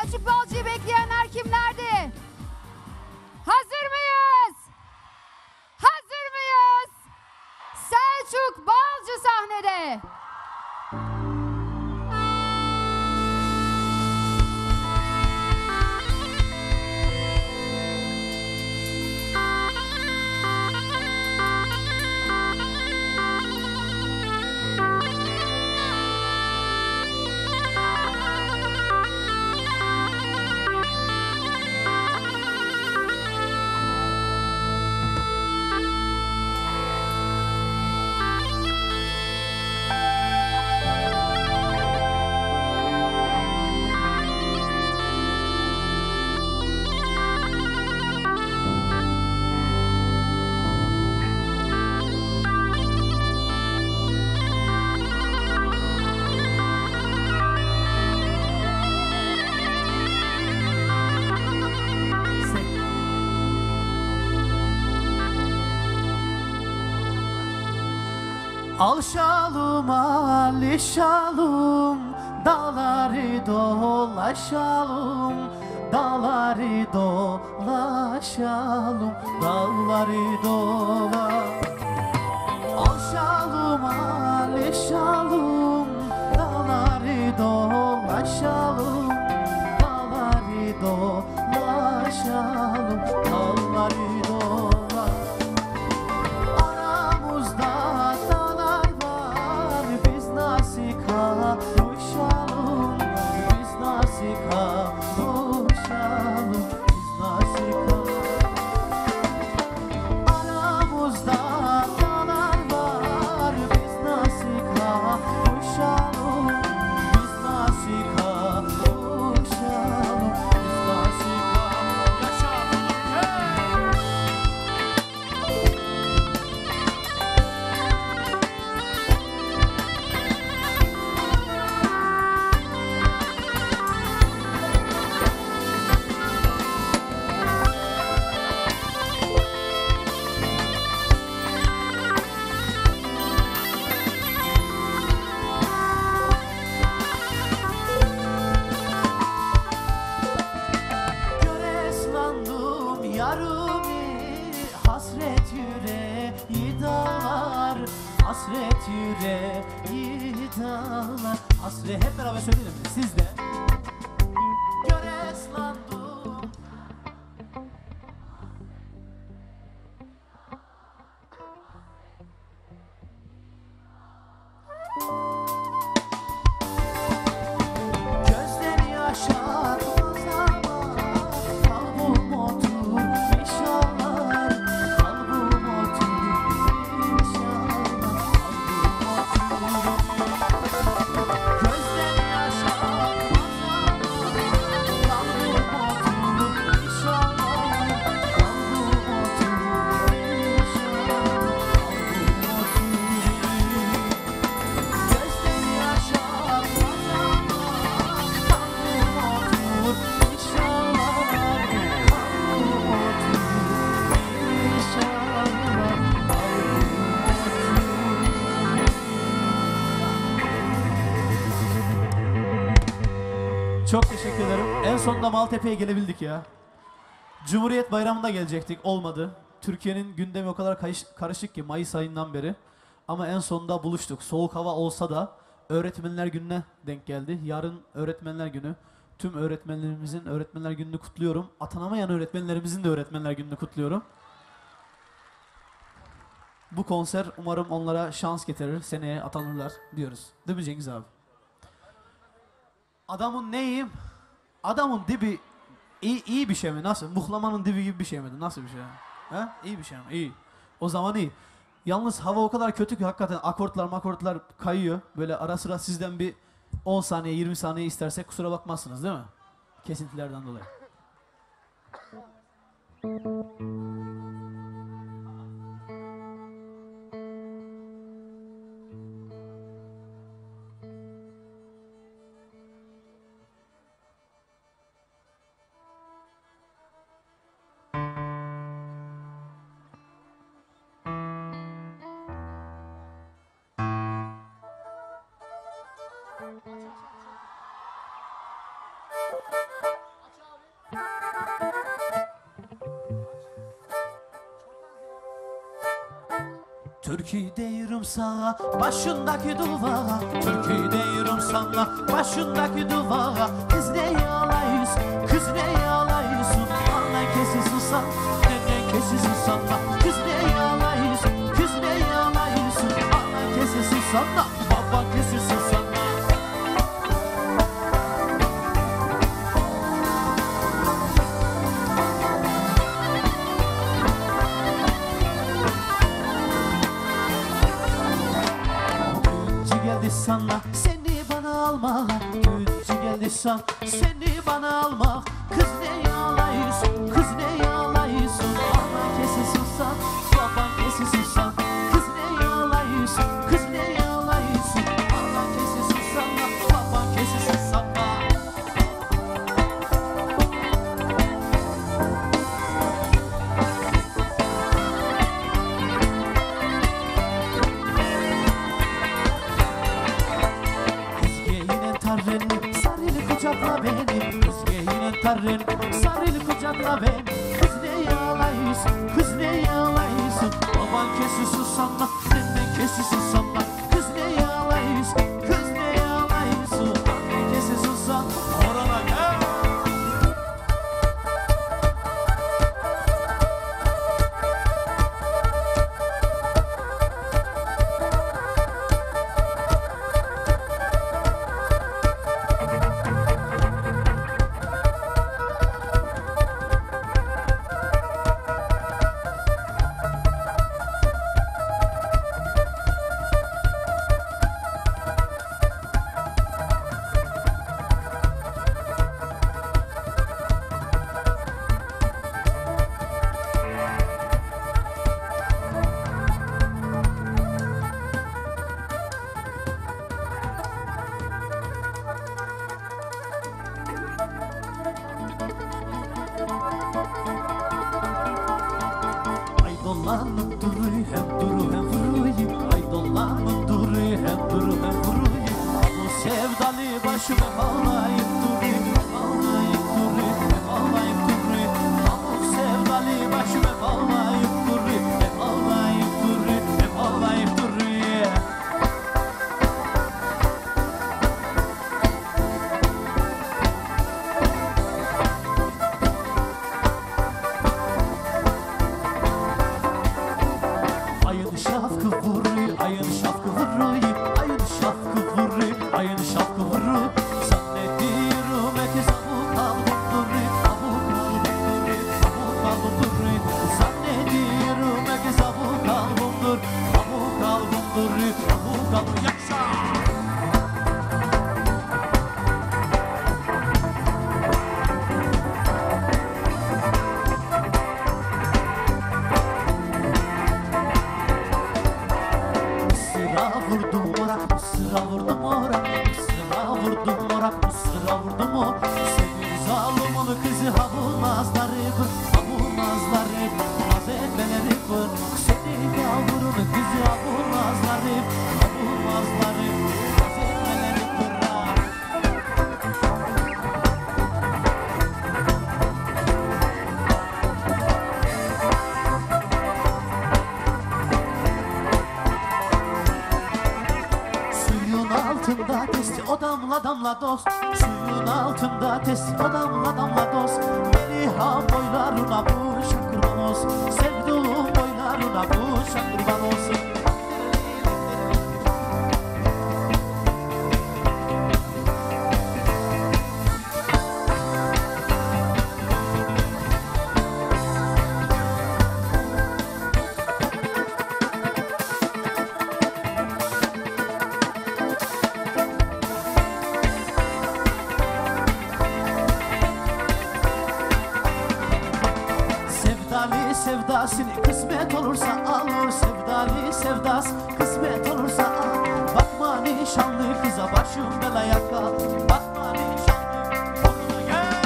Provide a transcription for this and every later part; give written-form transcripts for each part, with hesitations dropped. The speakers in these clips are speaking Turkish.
Selçuk Balcı'yı bekleyenler kimlerdi? Hazır mıyız? Hazır mıyız? Selçuk Balcı sahnede. Alşalım alışalım, dağları dolaşalım, dağları dolaşalım, dağları Alşalım alışalım, dağları dolaşalım, dağları dolaşalım, dağları kavuşalım, biz nasıl kavuşalım, biz nasıl aramızda dağlar var, biz nasıl kavuşalım, biz nasıl kavuşalım, biz nasıl yaşayalım. Hasret yüreği dağlar, hasret yüreği dağlar. Hasret hep beraber söyleyelim siz de. Göreslandım. Gözleri yaşarmaz ama kalbim oturmuş ağlar. Kalbim oturmuş ağlar. Gözleri yaşarmaz ama kalbim oturmuş ağlar. Kalbim oturmuş ağlar. Gözleri yaşarmaz ama çok teşekkür ederim. En sonunda Maltepe'ye gelebildik ya. Cumhuriyet Bayramı'nda gelecektik. Olmadı. Türkiye'nin gündemi o kadar karışık ki Mayıs ayından beri. Ama en sonunda buluştuk. Soğuk hava olsa da Öğretmenler Günü'ne denk geldi. Yarın Öğretmenler Günü. Tüm öğretmenlerimizin Öğretmenler Günü'nü kutluyorum. Atanamayan öğretmenlerimizin de Öğretmenler Günü'nü kutluyorum. Bu konser umarım onlara şans getirir. Seneye atanırlar diyoruz. Değil mi Cengiz abi? Adamın neyim? Adamın dibi iyi bir şey mi? Nasıl? Muhlamanın dibi gibi bir şey mi? Nasıl bir şey? Ha? İyi bir şey mi? İyi. O zaman iyi. Yalnız hava o kadar kötü ki hakikaten akortlar kayıyor. Böyle ara sıra sizden bir 10 saniye 20 saniye istersek kusura bakmazsınız değil mi? Kesintilerden dolayı. Türkiye diyorum sana başındaki duvara, Türkiye diyorum sana başındaki duvara. Kız ne yalayısın, kız ne yalayısın, anan kesisin sana, nenen kesisin sana. Kız ne yalayısın, kız ne yalayısın, anan kesisin sana, baban kesisin sana. Sana seni bana alma, gücü geldi sana seni bana alma. Kız ne yalayısın, kız ne yalayısın, anan kesisin sana, baban kesisin sana. Kız ne yalayısın, kız ne yalayısın, anan kesisin sana, baban kesisin sana. Sarılı kucakla beni, Özge'yle tarın. Sarılı kucakla beni. Kız ne yalayısın, kız ne yalayısın, baban kesisin sana, nenen kesisin sana. Kız ne yalayısın, kız ne yalayısın, annen kesisin sana. Orana gel. Aydolanıp duru hem duru hem vuruyu, aydolanıp duru hem duru hem vuruyu. Bu sevdalı başıma ağlayıp duru, ağlayıp duru, ağlayıp duru. Bu sevdalı başıma ağlayıp duru, ağlayıp duru, ağlayıp duru. Ayın şafkı vuruyor, ayın şafkı vuruyor, ayın şafkı vuruyor, ayın şafkı vuruyor. Zannediyorum ki abu kalbim duruyor, abu kalbim duruyor, abu kalbim duruyor. Zannediyorum ki abu kalbim duruyor, abu kalbim duruyor, abu kalbim yaşa. Vurdum ora, sıra vurdum ora, sıra vurdum ora, sıra vurdum o. Senin zalimin kızı ha bulmazları kır, ha bulmazları kır, naz etmeleri kır. Senin yavrunun kızı ha bulmazları, ha bulmazları kır, naz etmeleri kır. Suyun altında testi o damla damla dost, suyun altında testi o damla damla dost. Meliha boylarına bu şakırban olsun, sevduğum boylarına bu şakırban olsun. Sevdali sevdasını kısmet olursa alır, sevdali sevdas kısmet olursa al. Bakma nişanlı kıza başım belaya kal, bakma nişanlı koluna gel.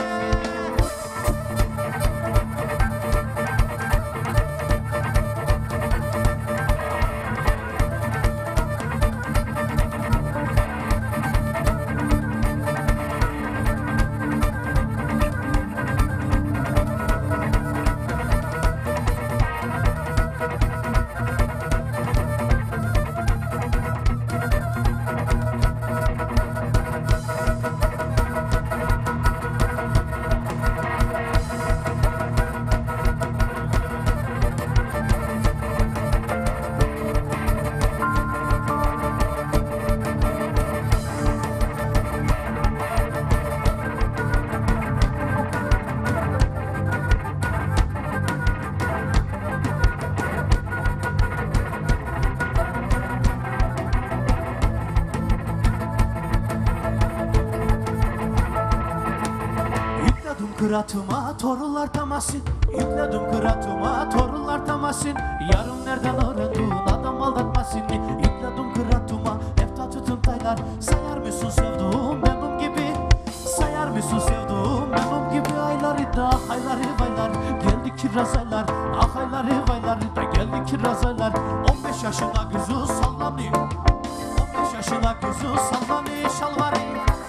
kıratıma torunlar tamasın. Yükledim kıratıma torunlar tamasın. Yarın nereden öğrendin adam aldatmasın. Yükledim kıratıma efta tutun taylar. Sayar mısın sevduğum benim gibi? Sayar mısın sevduğum benim gibi? Ayları da ayları vaylar. Geldi kirazaylar. Ah ayları vaylar da geldi kirazaylar. 15 yaşında gözü sallanıyor. 15 yaşında gözü sallanıyor şalvarı.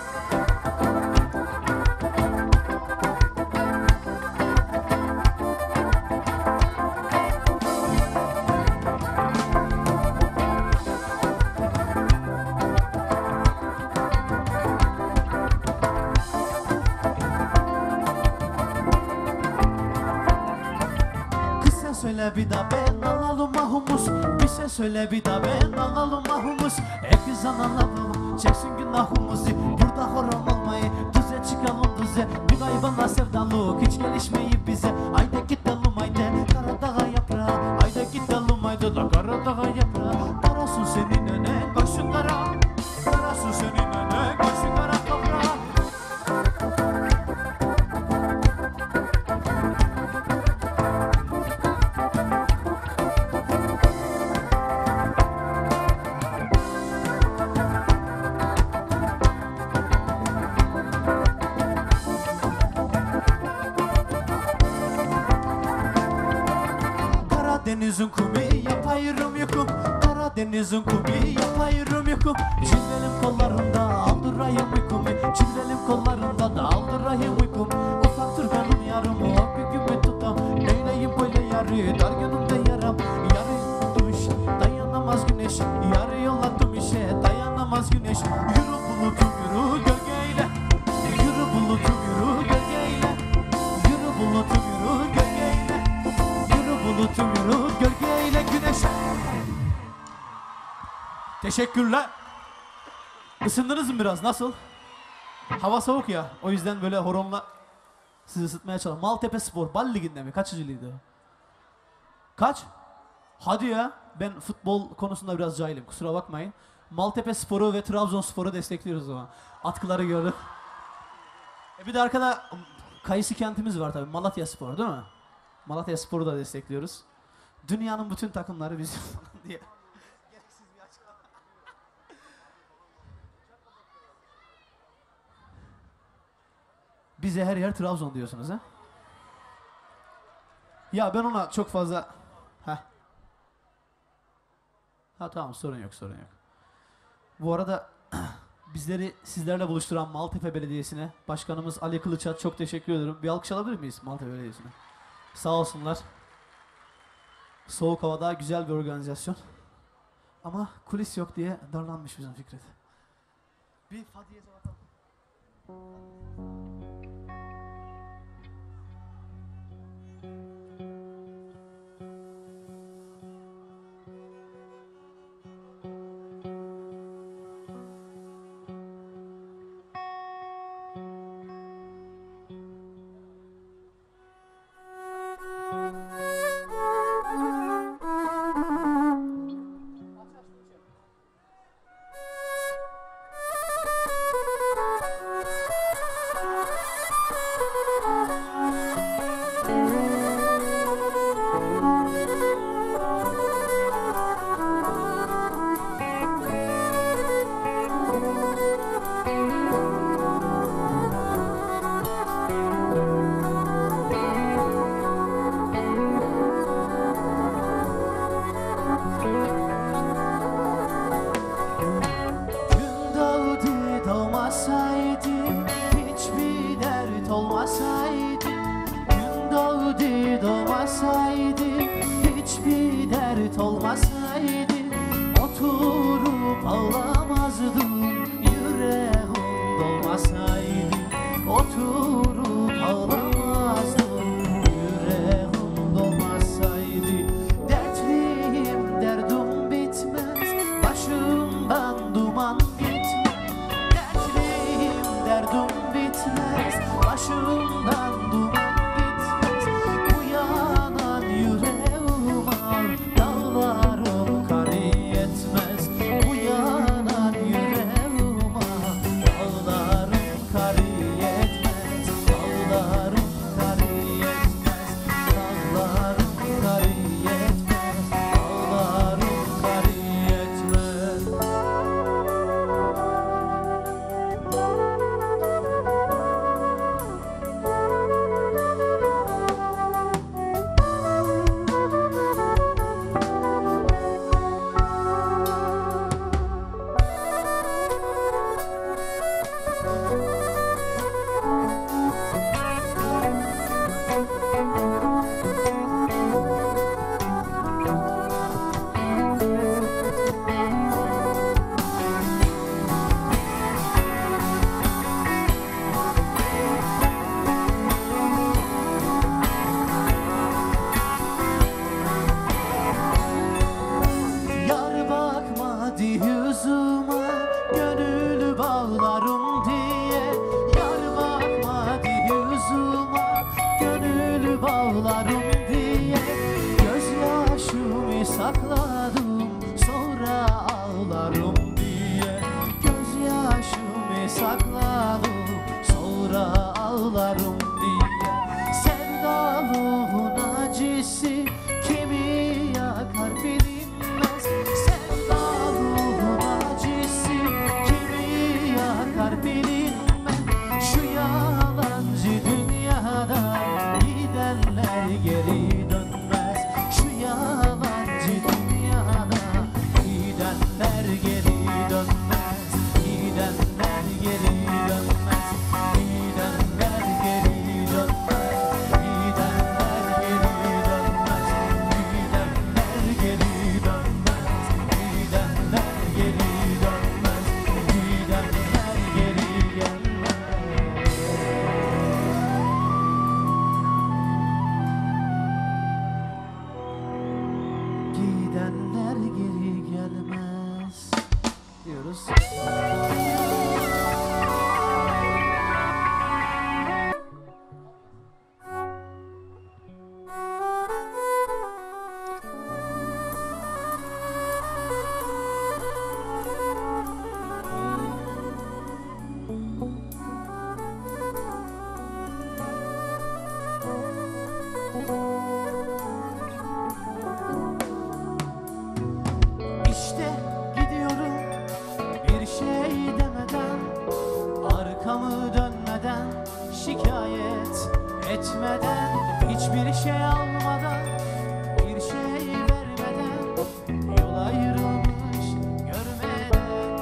Söyle bir da ben alalım mahumuz. Bir şey söyle bir da ben alalım mahumuz. Herkes anlatalım çeksin günahımızı. Burada horon olmayı düze çıkalım düze. Bir gaybana sevdalık hiç gelişmeyip bize. Haydi gidelim haydi Karadağ'a yaprağı. Haydi gidelim haydi da Karadağ'a yaprağı. Karasın senin öne koşun kara. Karasın senin öne koşun kara toprağa. Karadeniz'in kumu yapayırım yukum. Karadeniz'in kumu yapayırım yukum. Çizelim kollarında aldırayım uykumu. Çizelim kollarında da aldırayım uykum. Ufaktır benim yarım o gücümü tutam. Neyleyim böyle yarı dar günümde yaram. Yarı duş dayanamaz güneş. Yarı yolladım işe dayanamaz güneş. Yürü bulutum yürü gölgeyle. Yürü bulutum yürü gölgeyle. Yürü bulutum yürü gölgeyle. Bulutum yürü gölgeyle güneşe. Teşekkürler. Isındınız mı biraz? Nasıl? Hava soğuk ya. O yüzden böyle horonla sizi ısıtmaya çalışıyorum. Maltepe Spor. Bal Ligi'nde mi? Kaçıncılıydı o? Kaç? Hadi ya. Ben futbol konusunda biraz cahilim. Kusura bakmayın. Maltepe Spor'u ve Trabzonspor'u destekliyoruz o zaman. Atkıları gördüm. Bir de arkada Kayısı kentimiz var tabii. Malatya Spor değil mi? Malatya Spor'u da destekliyoruz. Dünyanın bütün takımları bizim diye. Gereksiz bir açıklama. Bize her yer Trabzon diyorsunuz ha? Ya ben ona çok fazla... Ha tamam sorun yok sorun yok. Bu arada bizleri sizlerle buluşturan Maltepe Belediyesi'ne Başkanımız Ali Kılıç'a çok teşekkür ederim. Bir alkış alabilir miyiz Maltepe Belediyesi'ne? Sağ olsunlar. Soğuk havada güzel bir organizasyon. Ama kulis yok diye darlanmış bizim Fikret. Bir Fadiye'ye bakalım. Dağlarım ağlarım diye gözyaşımı sakladım, sonra ağlarım diye gözyaşımı sakladım, sonra ağlarım diye. Sevdalığın acısı kimi yakar bilinmez, sevdalığın acısı kimi yakar bilinmez. Şu yalancı dünyada gidenler geri dönmez, şu yalancı dünyada gidenler geri dönmez, gidenler geri dönmez, gidenler geri dönmez, gidenler geri dönmez, gidenler geri dönmez, gidenler geri dönmez, gidenler geri gelmez. Gidenler geri gelmez diyoruz. İşte gidiyorum bir şey demeden, arkamı dönmeden, şikayet etmeden, hiçbir şey almadan, bir şey vermeden, yol ayrılmış görmeden.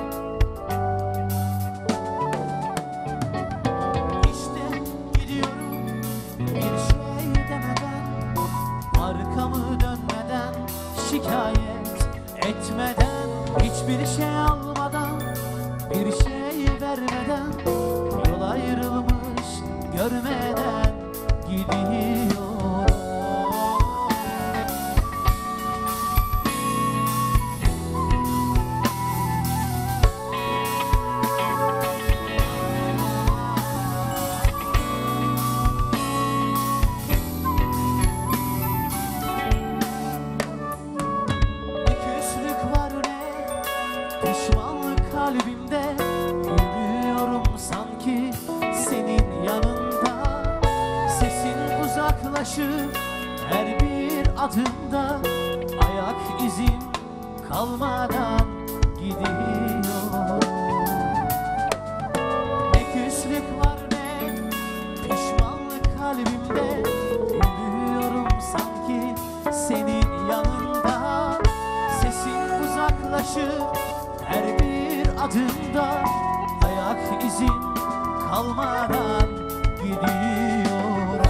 İşte gidiyorum bir şey demeden, arkamı dönmeden, şikayet etmeden, hiçbir şey almadan, bir şey vermeden, yol ayrılmış görmeden gidiyorum. Ne küslük var ne pişmanlık kalbimde, yürüyorum sanki senin yanında. Sesin uzaklaşır her bir adımda, ayak izin kalmadan gidiyorum. Ne küslük var ne pişmanlık kalbimde, yürüyorum sanki senin yanında. Sesin uzaklaşır her bir adımda, ayak izin kalmadan gidiyorum.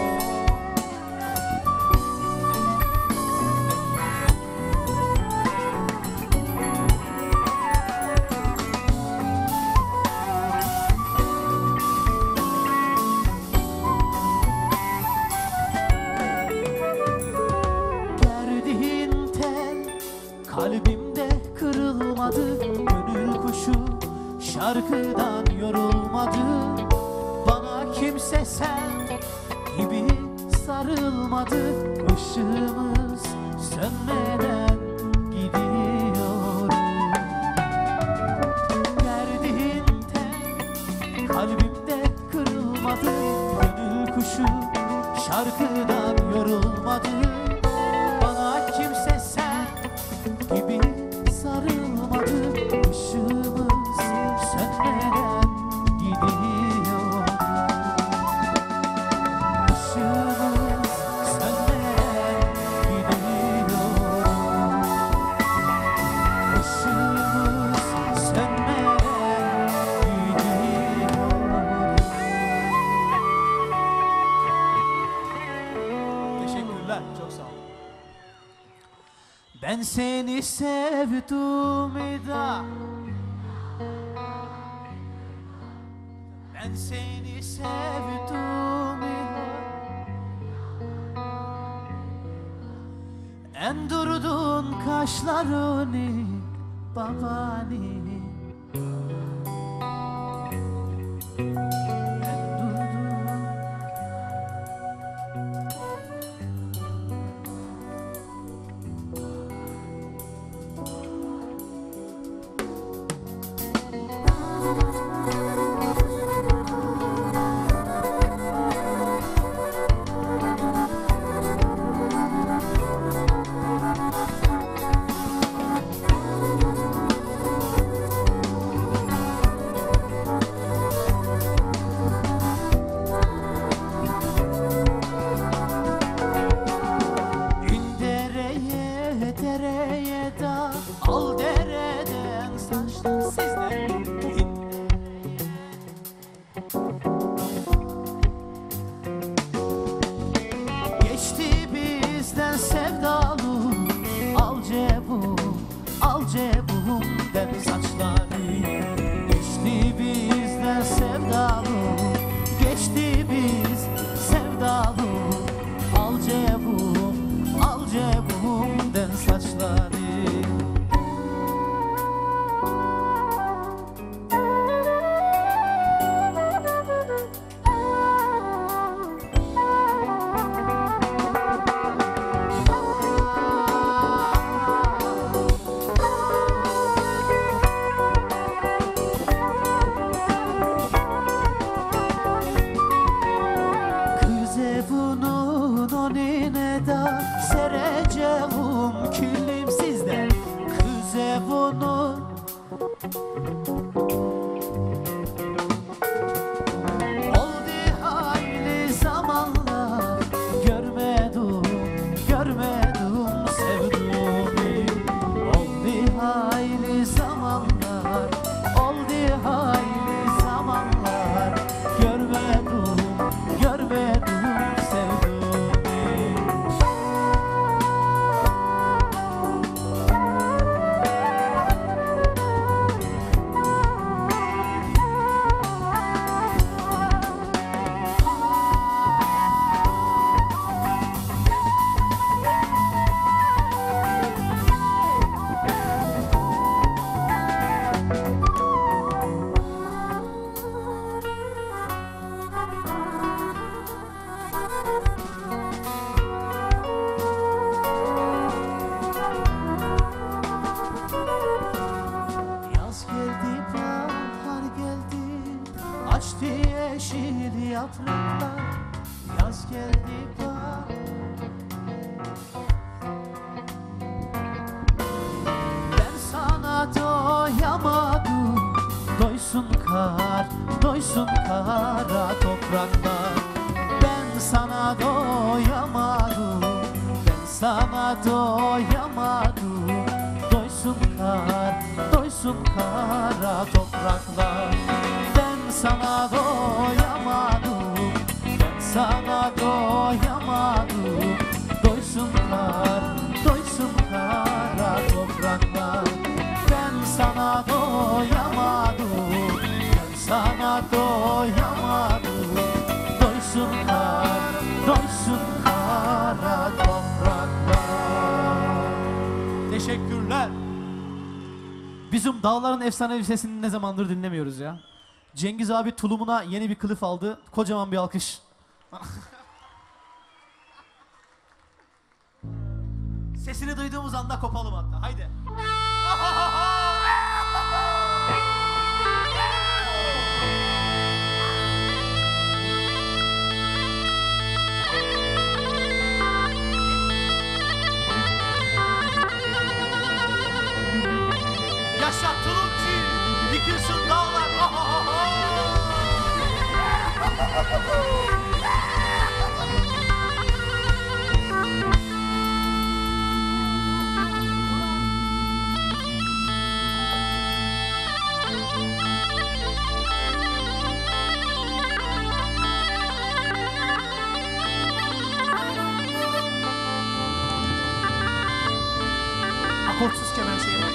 Gerdiğin tel kalbimde kırılmadı, gönül kuşu şarkıdan yorulmadı. Bana kimse sen gibi sarılmadı, ışığımız sönmeden gidiyorum. Gerdiğin tel kalbimde kırılmadı, gönül kuşu şarkıdan yorulmadı. Bana kimse sen gibi sarılmadı, ışığımız sönmeden gidiyor. Işığımız sönmeden gidiyor. Işığımız sönmeden gidiyor. Teşekkürler, çok sağ olun. Ben seni sevdim da, ben seni sevdim da, en durdun kaşlarını babani, en durdun geçti biz sevdalım. Al cebumden saçları. Kız evunun önüne da sereceğim külüm sizden. Kız evunun oldu hayli zamanlar, görmedim sevduğumu. Oldu hayli zamanlar, görmedim sevduğumu. Yaz geldi, bahar geldi, açtı yeşil yapraklar. Yaz geldi, bahar. Ben sana doyamadım, doysun kara topraklar. Ben sana doyamadım, doysun kara topraklar. Ben sana doyamadım, doysun kara topraklar. Ben sana doyamadım, doysun kara topraklar. Teşekkürler. Bizim Dağların Efsanevi sesini ne zamandır dinlemiyoruz ya. Cengiz abi tulumuna yeni bir kılıf aldı. Kocaman bir alkış. Sesini duyduğumuz anda kopalım hatta. Haydi. Yaşa tulumcu, yıkılsın dağlar. Akortsuz kemer şeyine.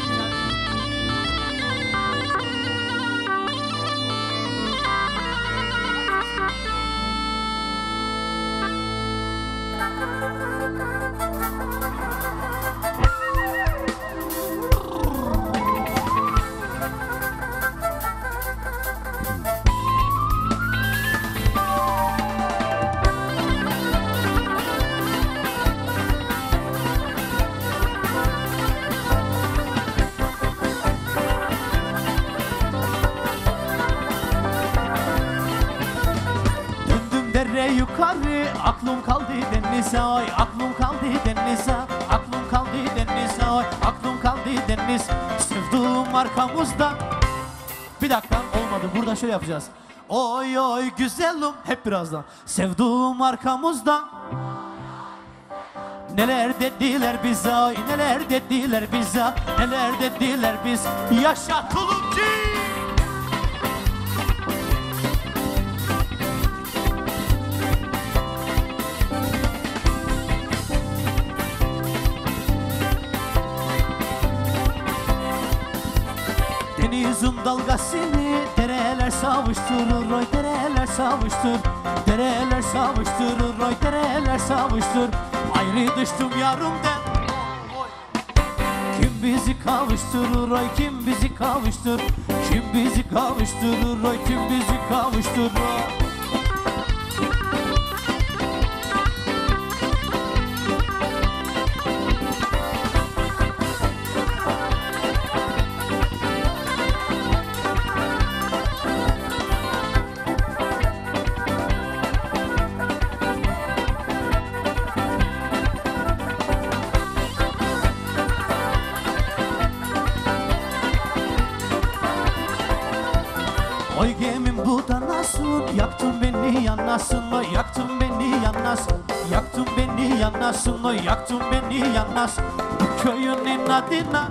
Yukarı aklım kaldı denize, ay aklım kaldı denize, aklım kaldı denize, ay aklım kaldı deniz. Sevduğum arkamızda. Bir dakika, olmadı, burada şöyle yapacağız. Oy oy güzelim, hep birazdan. Sevduğum arkamızda. Neler dediler bize, ay neler dediler bize, neler dediler biz. Yaşa tulumcu. Denizin dalgasını dereler Dereler savuşturur oy dereler savuştur. Dereler savuşturur oy dereler savuştur. Ayrı düştüm yarımdan. Kim bizi kavuşturur oy kim bizi kavuştur. Kim bizi kavuşturur oy kim bizi kavuşturur. Oy gemim bu da nasıl yaktın beni yanasın oy yaktın beni yanasın. Yaktın beni yanasın oy yaktın beni yanasın. Bu köyünün adına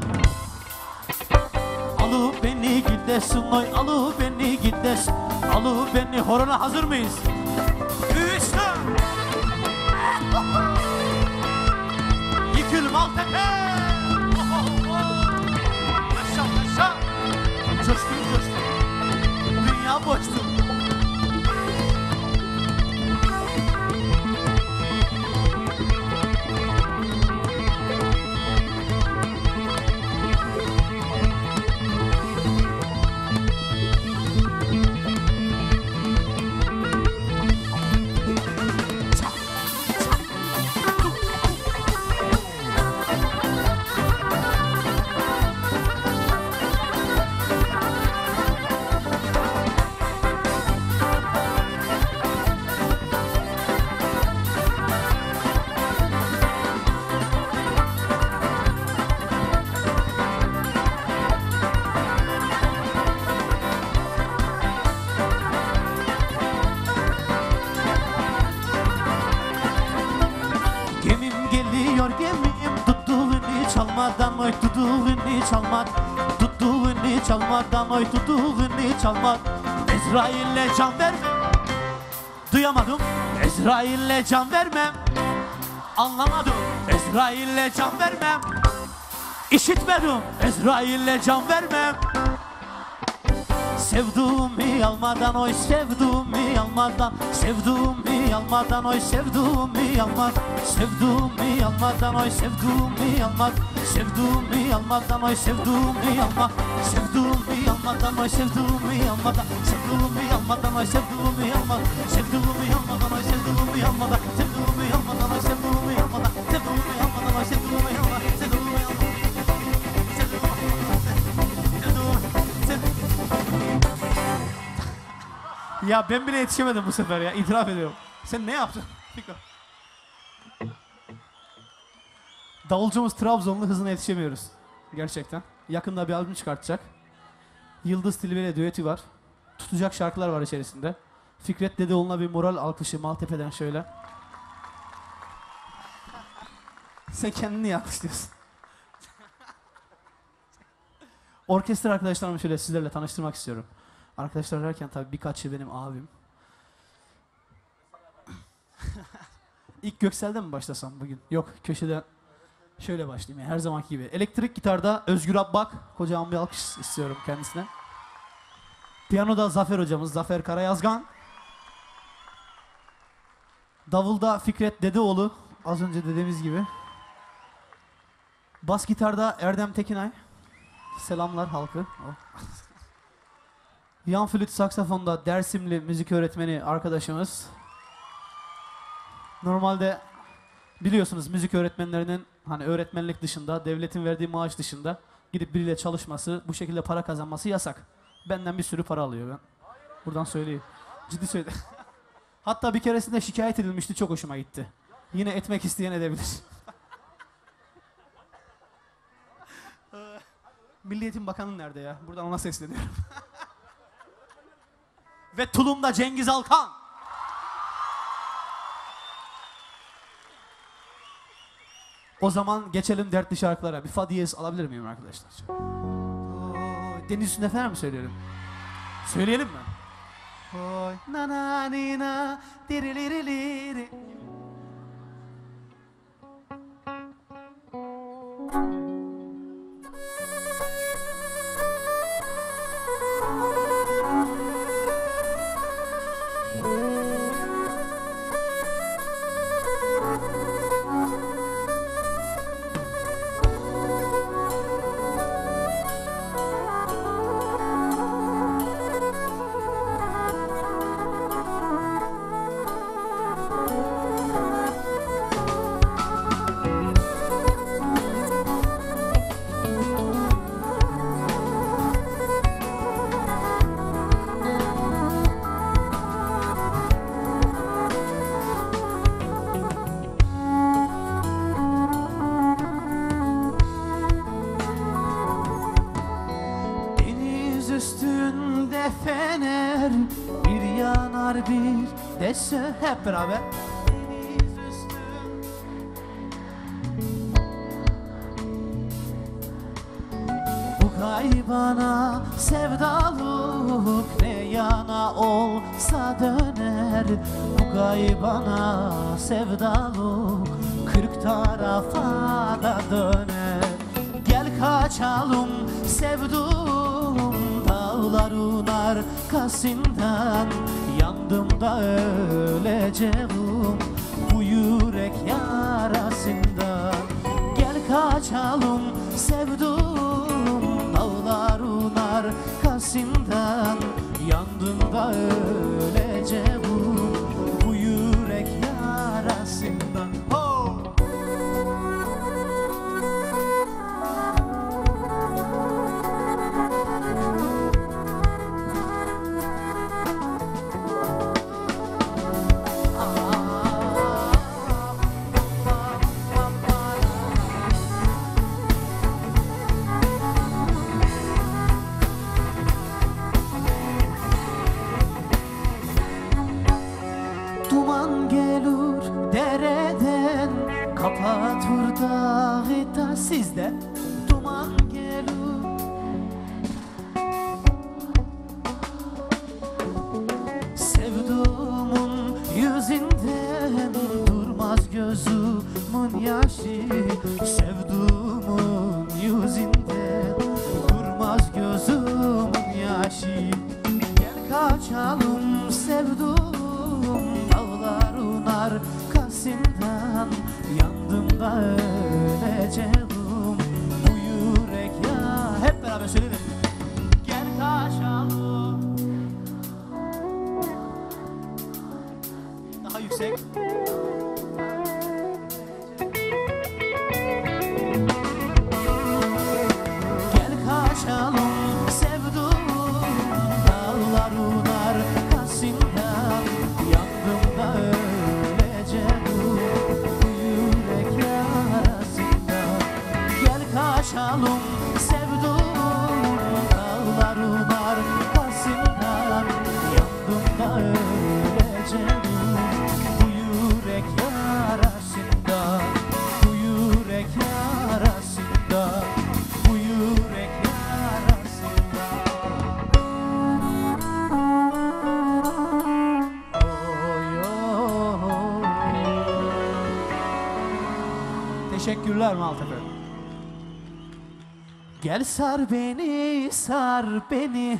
alıp beni gidesin oy alıp beni gidesin. Alıp beni horona hazır mıyız? Üstü Yıkıl Maltepe. Yaşa yaşa. Coştun coştun. Dünya boştu. Gemim geliyor gemim tuttuğunu çalmadan oy tuttuğunu çalmak. Tuttuğunu çalmadan oy tuttuğunu çalmak. Ezrail'le can vermem. Duyamadım. Ezrail'le can vermem. Anlamadım. Ezrail'le can vermem. İşitmedim. Ezrail'le can vermem. Sevduğumu almadan oy sevduğumu almadan. Sevduğumu almadan oy sevduğumu almadan. Sevduğumu almadan oy sevduğumu almadan. Sevduğumu almadan oy sevduğumu almadan. Sevduğumu almadan oy sevduğumu almadan. Sevduğumu almadan oy sevduğumu almadan. Sevduğumu almadan oy sevduğumu almadan. Sevduğumu almadan oy sevduğumu almadan. Sevduğumu almadan oy sevduğumu almadan. Sevduğumu almadan. Ya ben bile yetişemedim bu sefer ya, itiraf ediyorum. Sen ne yaptın? Davulcumuz Trabzonlu, hızına yetişemiyoruz. Gerçekten. Yakında bir albüm çıkartacak. Yıldız Tilbe ile düeti var. Tutacak şarkılar var içerisinde. Fikret Dedeoğlu'na bir moral alkışı Maltepe'den şöyle. Sen kendini alkışlıyorsun. Orkestra arkadaşlarımı şöyle sizlerle tanıştırmak istiyorum. Arkadaşlar derken tabii birkaçı benim abim. İlk Göksel'den mi başlasam bugün? Yok, köşeden şöyle başlayayım yani, her zamanki gibi. Elektrik gitarda Özgür Abbak, kocaman bir alkış istiyorum kendisine. Piyanoda Zafer hocamız, Zafer Karayazgan. Davulda Fikret Dedeoğlu, az önce dediğimiz gibi. Bas gitarda Erdem Tekinay. Selamlar halkı. Yan flüt saksafonda Dersimli müzik öğretmeni arkadaşımız. Normalde biliyorsunuz müzik öğretmenlerinin hani öğretmenlik dışında, devletin verdiği maaş dışında gidip biriyle çalışması, bu şekilde para kazanması yasak. Benden bir sürü para alıyor ben. Buradan söyleyeyim. Ciddi söyleyeyim. Hatta bir keresinde şikayet edilmişti, çok hoşuma gitti. Yine etmek isteyen edebilir. Milli Eğitim Bakanı nerede ya? Buradan ona sesleniyorum. Ve tulumda Cengiz Alkan. O zaman geçelim dertli şarkılara. Bir fa diyez alabilir miyim arkadaşlar? Deniz Üstünde Fener mi söyleyelim? Söyleyelim mi? Oy na na ni na diriririri. Dese hep beraber. Bu kaybana sevdalık ne yana olsa döner. Bu kaybana sevdalık 40 tarafa da döner. Gel kaçalım sevdum dağların arkasından. Yandım da öleceğim bu yürek yarasından. Gel kaçalım sevdum dağların arkasından. Yandım da öleceğim bu yürek yarasından. Ho! Duman gelir dereden, kapatır dağı da sizde. Duman gelir sevduğumun yüzünden, durmaz gözümün yaşı. Sevduğumun yüzünden durmaz gözümün yaşı. Gel kaçalım sevduğum dağların arkasından. Yandım da öleceğim bu yürek ya. Hep beraber söyleyelim. Gel kaçalım. Daha yüksek. Gel kaçalım sevduğum dağların arkasından. Yandım da öleceğim bu yürek yarasından. Gel kaçalım sevduğum dağların arkasından. Yandım da öleceğim bu yürek yarasından. Bu yürek yarasından. Bu yürek yarasından. Oy, oy. Teşekkürler Maltepe. Gel sar beni, sar beni.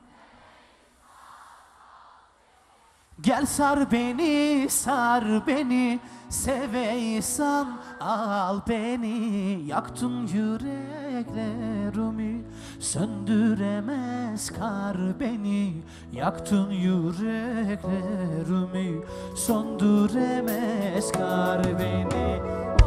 Gel sar beni, sar beni. Seveysan al beni. Yaktın yüreklerimi, söndüremez kar beni. Yaktın yüreklerimi, söndüremez kar beni.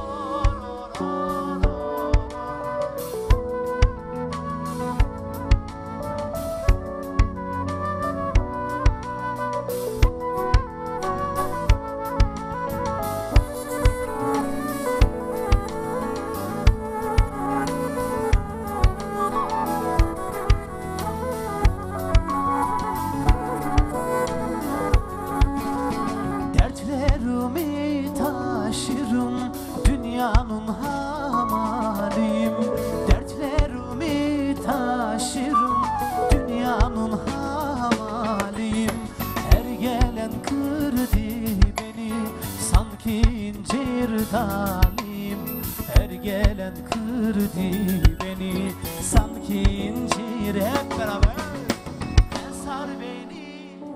Dertlerimi taşırım, dünyanın hamalıyım. Dertlerimi taşırım, dünyanın hamalıyım. Her gelen kırdı beni, sanki incir dalıyım. Her gelen kırdı beni, sanki incir. Hep beraber. Gel sar beni.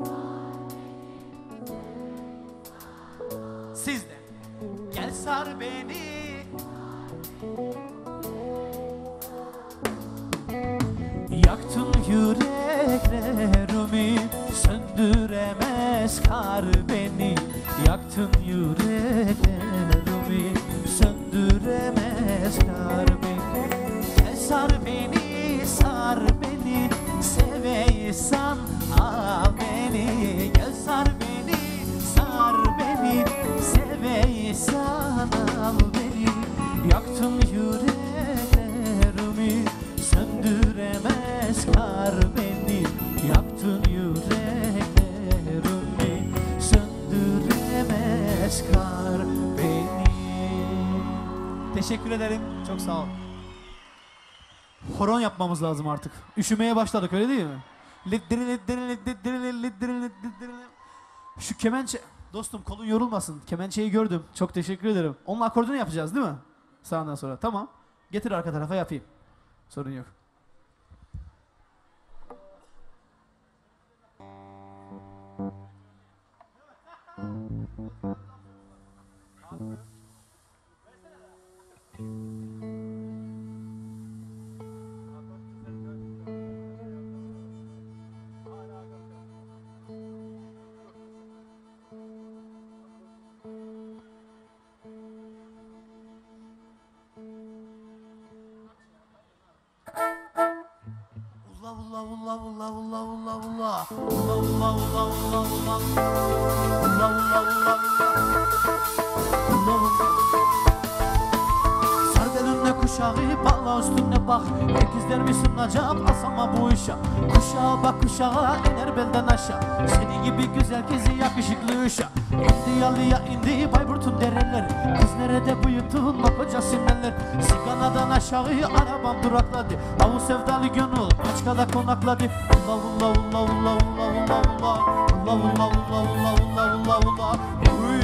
Siz de. Gel sar beni. Yaktın yüreklerimi, söndüremez kar beni. Yaktın yüreklerimi, söndüremez kar beni. Gel sar beni, sar beni. Seveysan al beni. Gel sar beni, sar beni. Seveysan al beni. Yaktın yüreklerimi, söndüremez kar beni. Yaktın yüreklerimi, söndüremez Eşkar beni. Teşekkür ederim. Çok sağ ol. Horon yapmamız lazım artık. Üşümeye başladık öyle değil mi? Şu kemençe... Dostum kolun yorulmasın. Kemençeyi gördüm. Çok teşekkür ederim. Onun akordunu yapacağız değil mi? Sağından sonra. Tamam. Getir arka tarafa yapayım. Sorun yok. Sar belinde kuşağı bağla üstüne bak. Herkesler mi sığınacak asama bu işe. Kuşağa bak kuşağa iner belden aşağı. Seni gibi güzel kızı yakışıklı uşa. İndi yalıya indi Bayburt'un dereleri. Kız nerede büyüttün o koca sineller. Siganadan aşağı arabam durakladı. Avu sevdalı gönül Maçka'da konakladı. Ula ula ula ula ula ula ula. Ula ula ula ula ula ula ula. Uy,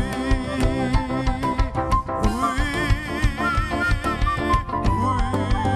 uy, uy.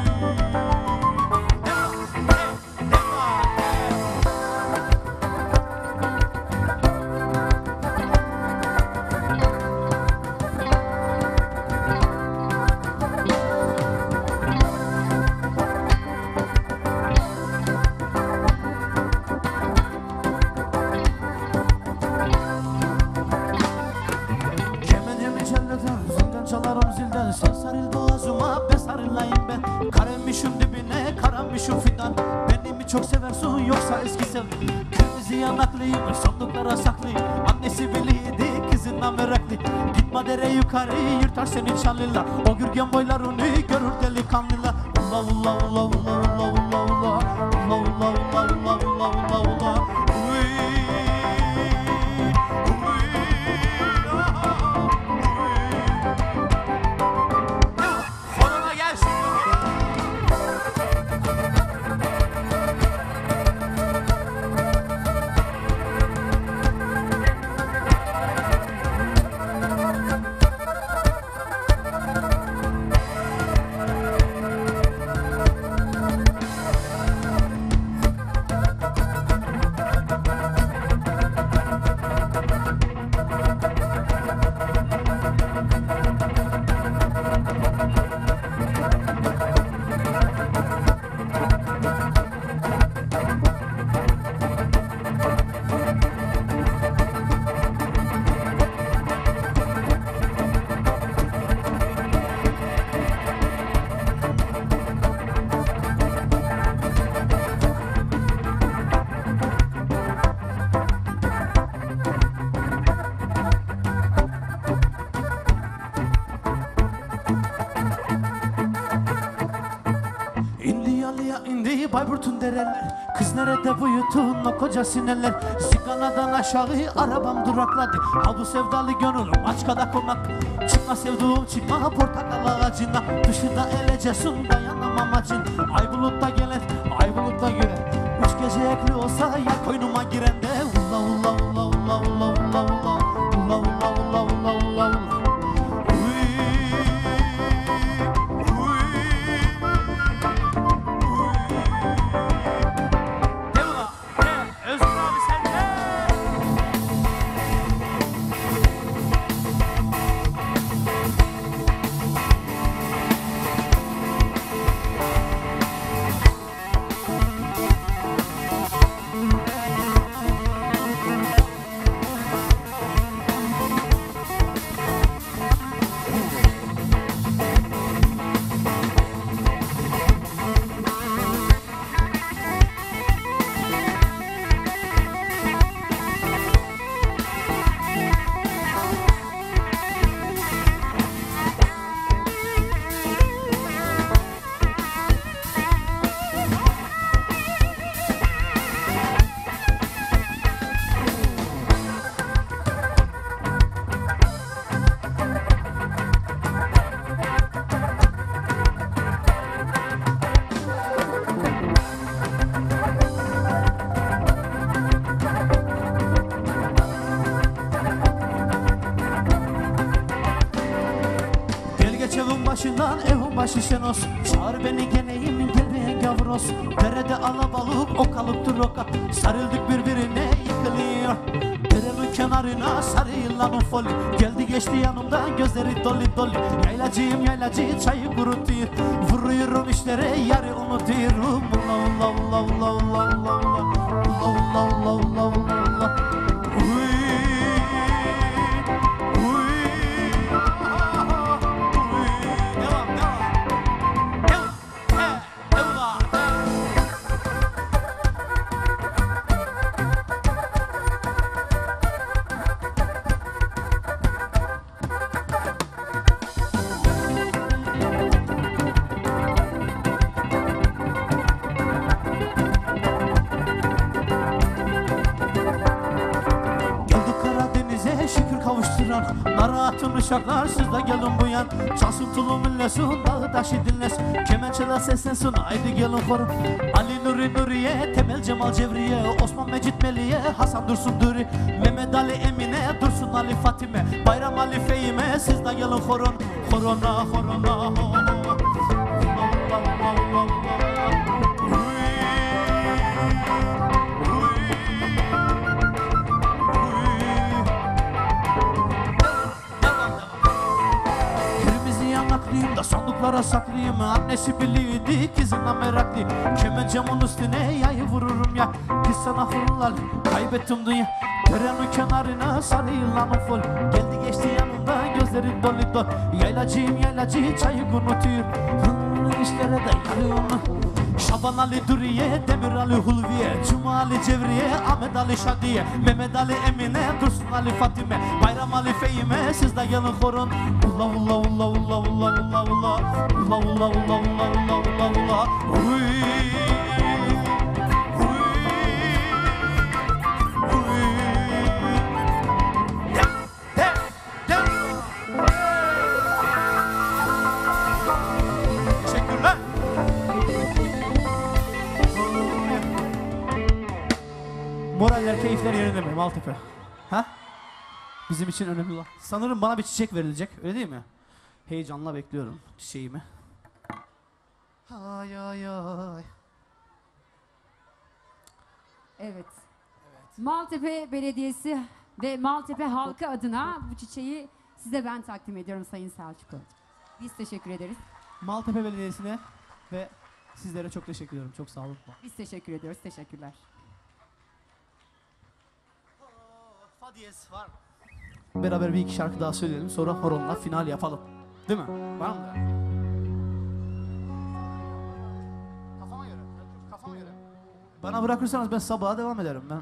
Çalarım zilden sen sarıl boğazıma ben sarılayım ben. Karemişim dibine karamışım fidan. Beni mi çok seversin yoksa eski sevdim. Kırmızı yanaklıyım sandıklara saklıyım. Annesi veliydi kızına meraklı. Gitme dere yukarı yırtar seni çanlıyla. O gürgen boylarını görür delikanlılar. Ula ula ula ula ula ula ula. Ula ula ula ula ula ula ula. Bayburt'un dereler. Kız nerede büyüttün o koca sineler. Siganadan aşağı arabam durakladı. Al bu sevdalı gönlüm Maçka'da konak. Çıkma sevduğum çıkma portakal ağacına. Dışında elecesin dayanamam acın. Ay bulutta gelen ay bulutta gelen. 3 gece ekli olsa ya koynuma giren de. Ula ula ula ula ula ula ula. Ula ula ula ula ula ula. başından evin başı şenos. Çağır beni geleyim gelmeyen gavros. Derede alabalık o kalıptır oka. Sarıldık birbirine yıkılıyor. Derenin kenarına sarılan o foli. Geldi geçti yanımdan gözleri dolu dolu. Yaylacıyım yaylacı çayı kurutuyor. Vuruyorum işlere yarı unutuyorum. Ula ula ula ula ula ula ula. Ula ula ula ula ula. Naratın uşaklar siz de gelin bu yan. Çalsın tulum illesin dağı taşı dinlesin. Kemençeler seslensin haydi gelin korun. Ali Nuri Nuriye, Temel Cemal Cevriye, Osman Mecit Meliye, Hasan Dursun Duri, Mehmet Ali Emine, Dursun Ali Fatime, Bayram Ali Fehime, siz de gelin korun. Korona korona da sandıklara saklayayım. Annesi biliydi kızına meraklı. Kemencemin üstüne yayı vururum ya. Biz sana fırınlar kaybettim dünya. Derenin kenarına sarılan o fol. Geldi geçti yanımda gözleri dolu dolu. Yaylacıyım yaylacı çayı unutuyor. İşlere de yarıyorum. Şaban Ali Duriye, Demir Ali Hulviye, Cuma Ali Cevriye, Ahmet Ali Şadiye, Mehmet Ali Emine, Dursun Ali Fatime, Bayram Ali Fehime, siz de gelin korun. Ula ula ula ula ula ula ula ula ula ula ula ula ula. Moraller, keyifler yerinde mi Maltepe? Ha? Bizim için önemli olan. Sanırım bana bir çiçek verilecek, öyle değil mi? Heyecanla bekliyorum çiçeğimi. Ay ay ay. Evet. Maltepe Belediyesi ve Maltepe halkı adına bu çiçeği size ben takdim ediyorum Sayın Selçuklu. Biz teşekkür ederiz. Maltepe Belediyesi'ne ve sizlere çok teşekkür ediyorum. Çok sağ olun. Biz teşekkür ediyoruz. Teşekkürler. Fa diyez var mı? Beraber bir iki şarkı daha söyleyelim. Sonra horonla final yapalım. Değil mi? Var mı? Kafama göre. Kafama göre. Bana bırakırsanız ben sabaha devam ederim. Ben.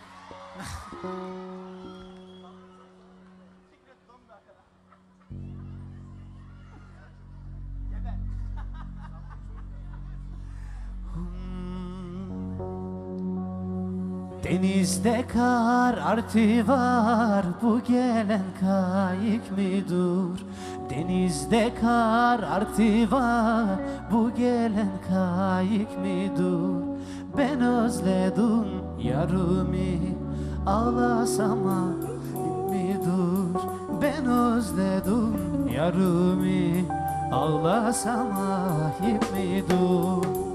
Denizde kar artı var, bu gelen kayık mıdır? Denizde kar artı var, bu gelen kayık mıdır? Ben özledim yarımı, ağlasam mıdır? Ben özledim yarımı, ağlasam mıdır?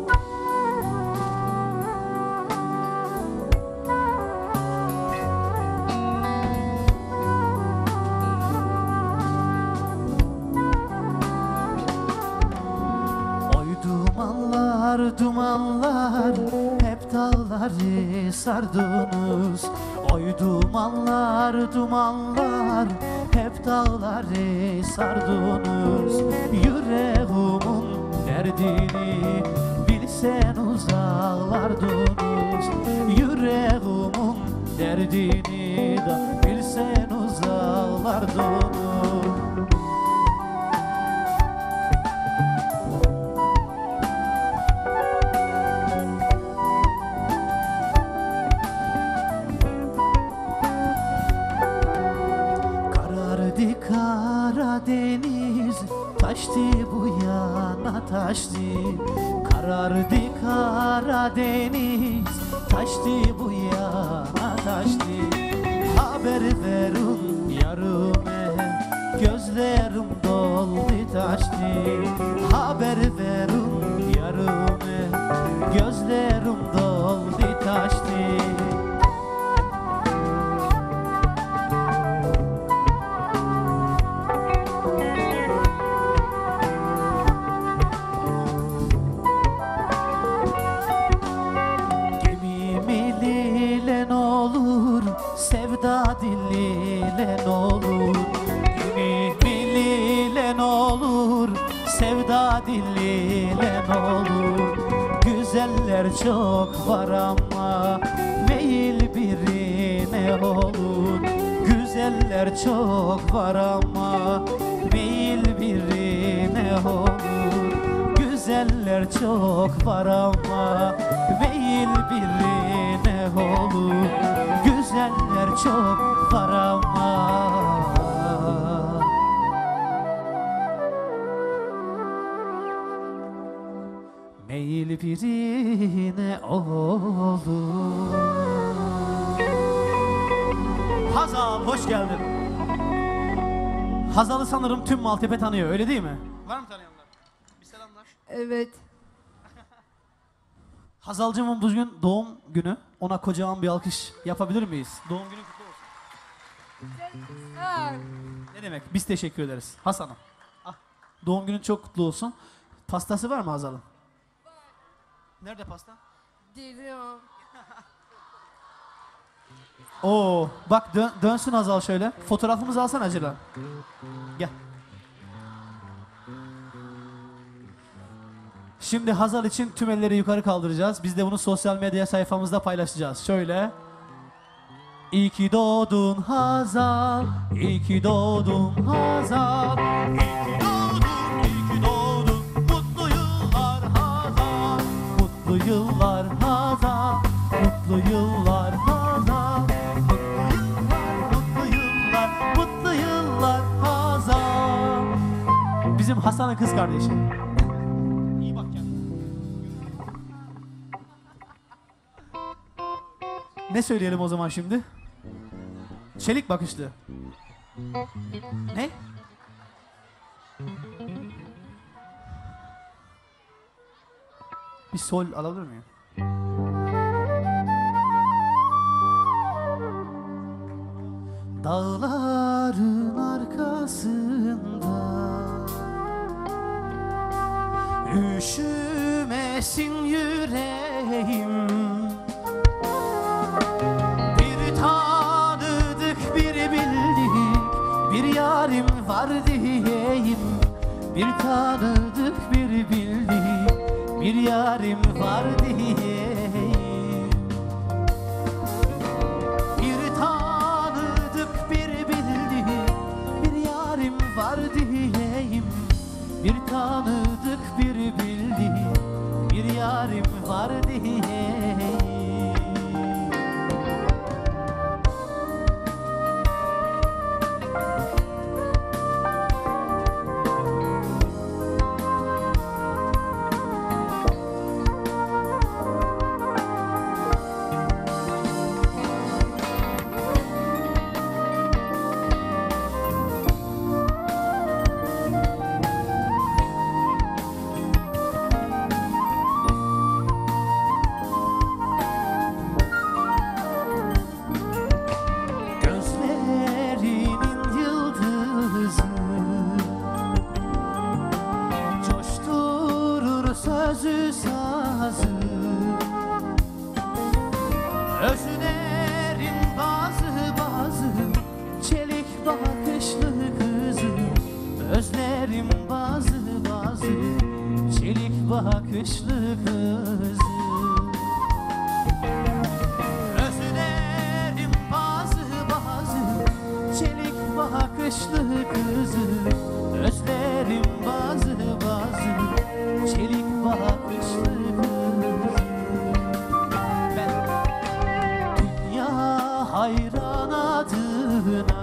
Dumanlar hep dağları sardınız. Oy dumanlar dumanlar hep dağları sardınız. Yüreğimin derdini bilseniz ağlardınız. Yüreğimin derdini de bilseniz ağlardınız. Karadeniz taştı bu yana taştı. Karardı Karadeniz taştı bu yana taştı. Haber verin yarime, gözlerim doldu taştı. taştı. Haber verin yarime, gözlerim doldu taştı. Sevda diliyle ne olur, kimi biliyle ne olur, sevda diliyle ne olur. Güzeller çok var ama meyil birine olur. Güzeller çok var ama meyil birine olur. Güzeller çok var ama meyil birine olur. Güzeller çok var ama meyil birine olur. Hazal hoş geldin. Hazal'ı sanırım tüm Maltepe tanıyor, öyle değil mi? Var mı tanıyanlar? Bir selamlar. Evet. Hazal'cığımın bugün doğum günü. Ona kocaman bir alkış yapabilir miyiz? Doğum günün kutlu olsun. Ne demek? Biz teşekkür ederiz. Hasan'ım. Ah, doğum günün çok kutlu olsun. Pastası var mı Hazal'ın? Nerede pasta? Geliyor. Oo, bak dönsün Hazal şöyle. Fotoğrafımızı alsana acaba. Gel. Şimdi Hazal için tüm elleri yukarı kaldıracağız. Biz de bunu sosyal medya sayfamızda paylaşacağız. Şöyle. İyi ki doğdun Hazal, iyi ki doğdun Hazal. İyi ki doğdun, iyi ki doğdun. Mutlu yıllar Hazal. Mutlu yıllar Hazal. Mutlu yıllar Hazal. Mutlu yıllar, mutlu yıllar Hazal. Bizim Hasan'ın kız kardeşi. Ne söyleyelim o zaman şimdi? Çelik bakışlı. Ne? Bir sol alabilir miyim? Dağların arkasında üşümesin yüreğim. Bir tanıdık, bir bildik, bir yarim var diyeyim. Bir tanıdık, bir bildik, bir yarim var diyeyim. Bir tanıdık, bir bildik, bir yarim var diyeyim. Bir tanıdık, bir bildik, bir yarim var diyeyim. Sözü sazı, özlerim bazı çelik bakışlı kızı. Özlerim bazı çelik bakışlı kızı. Özlerim bazı çelik bakışlı kızı. Özlerim bazı çelik bakışlı kız. Ben dünya hayran adına,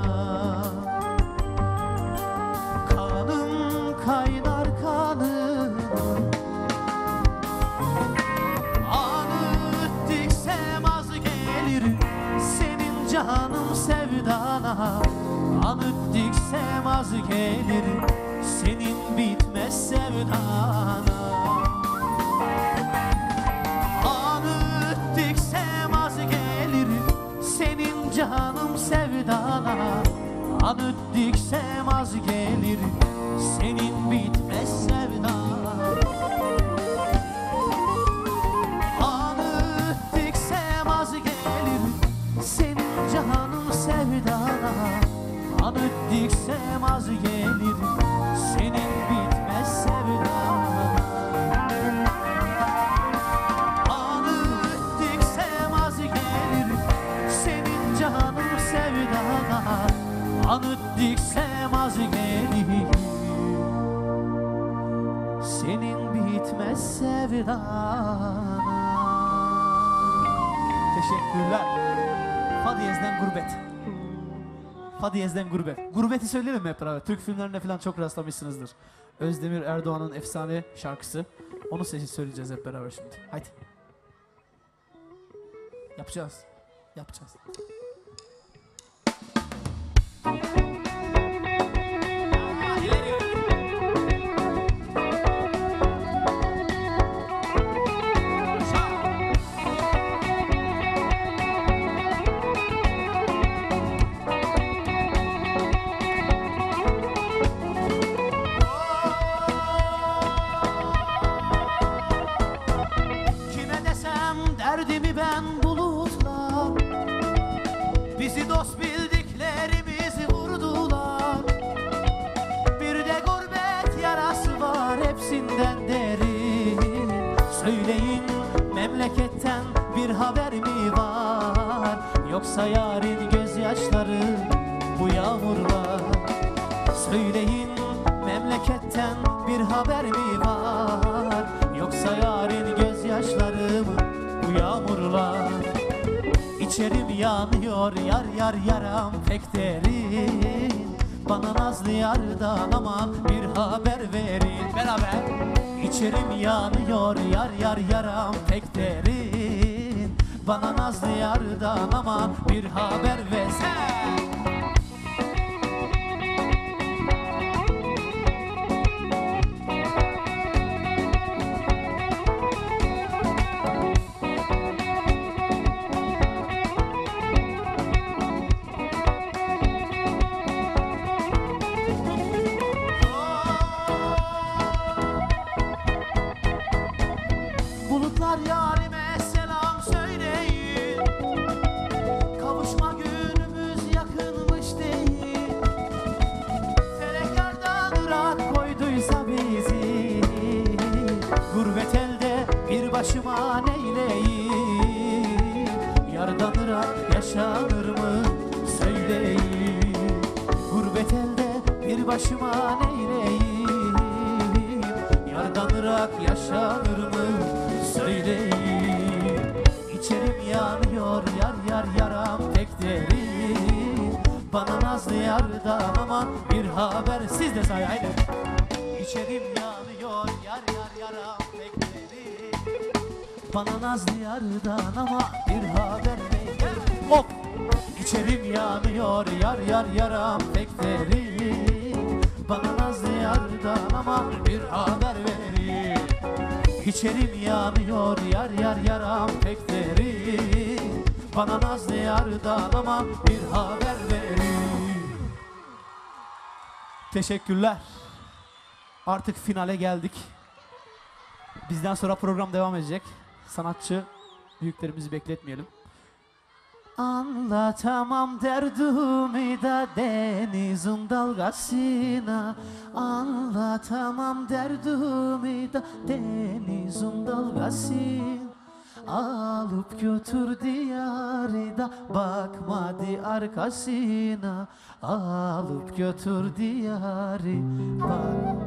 kanım kaynar kanım. Anı diksem az gelir senin canım sevdana. Anı diksem az gelir senin bitmez sevdana. Anı öttüksem az gelir senin canım sevdana. Anı öttüksem az gelir senin bitmez sevdana. Anı öttüksem az gelir senin canım sevdana. Anı öttüksem az gelir senin bitmez sevdana. Anı öttüksem az gelir senin canım sevdana. Anı öttüksem az gelir senin bitmez sevdana. Teşekkürler. Fa diyezden gurbet. Fa diyezden gurbet. Gurbeti söyleyelim mi hep beraber? Türk filmlerinde falan çok rastlamışsınızdır. Özdemir Erdoğan'ın efsane şarkısı. Onu sesi söyleyeceğiz hep beraber şimdi. Haydi. Yapacağız. Yapacağız. Derdimi ben bulutlar, bizi dost bildiklerimizi vurdular. Bir de gurbet yarası var hepsinden derin. Söyleyin memleketten bir haber mi var? Yoksa yarın gözyaşları bu yağmurlar. Söyleyin memleketten bir haber mi var? Yoksa yarın gözyaşları mı bu yağmurlar? İçerim yanıyor yar yar yaram pek derin. Bana nazlı yardan ama bir haber verin. Beraber. İçerim yanıyor yar yar yaram pek derin. Bana nazlı yardan ama bir haber versen. Bulutlar yarime selam söyleyin. Kavuşma günümüz yakınmış değil. Felek yardan ırak koyduysa bizi. Gurbet elde bir başıma neyleyim? Yardan ırak yaşanır mı söyleyin. Gurbet elde bir başıma neyleyim? Yardan ırak yaşanır mı söyleyin. İçerim yanıyor yar yar yaram pek derin. Bana nazlı yardan aman bir haber. Siz de say haydi. İçerim yanıyor yar yar yaram pek derin. Bana nazlı yardan ama bir haber verin. Hop! İçerim yanıyor yar yar yaram pek derin. Bana nazlı yardan ama bir haber verin. İçerim yanıyor yar yar yaram pek derin. Bana nazlı yardan ama bir haber verin. Teşekkürler. Artık finale geldik. Bizden sonra program devam edecek. Sanatçı büyüklerimizi bekletmeyelim. Anlatamam derdimi da denizin dalgasına. Anlatamam derdimi da denizin dalgasına. Alıp götür diyarı da bakmadı arkasına. Alıp götür diyarı bak.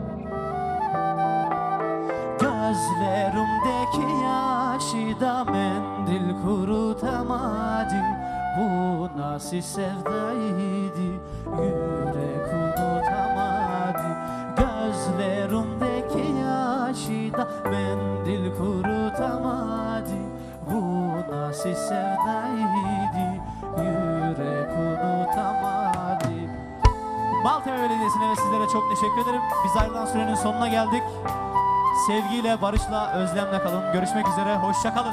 Gözlerimdeki yaşı da mendil kurutamadı. Bu nasıl sevdaydı, yürek unutamadı. Gözlerimdeki yaşı da mendil kurutamadı. Bu nasıl sevdaydı, yürek unutamadı. Maltepe Belediyesi'ne ve sizlere çok teşekkür ederim. Biz ayrılan sürenin sonuna geldik. Sevgiyle, barışla, özlemle kalın. Görüşmek üzere, hoşça kalın.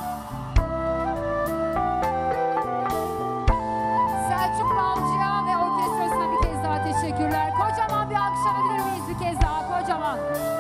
Selçuk Balcı'ya ve orkestrasına bir kez daha teşekkürler. Kocaman bir alkış alabilir miyiz bir kez daha? Kocaman.